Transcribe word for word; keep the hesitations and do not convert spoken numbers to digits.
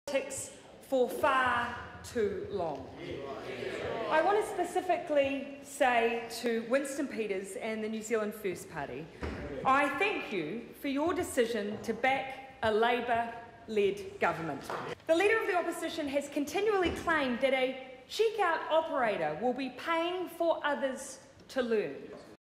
politics for far too long. I want to specifically say to Winston Peters and the New Zealand First Party, I thank you for your decision to back a Labour-led government. The Leader of the Opposition has continually claimed that a check-out operator will be paying for others to learn.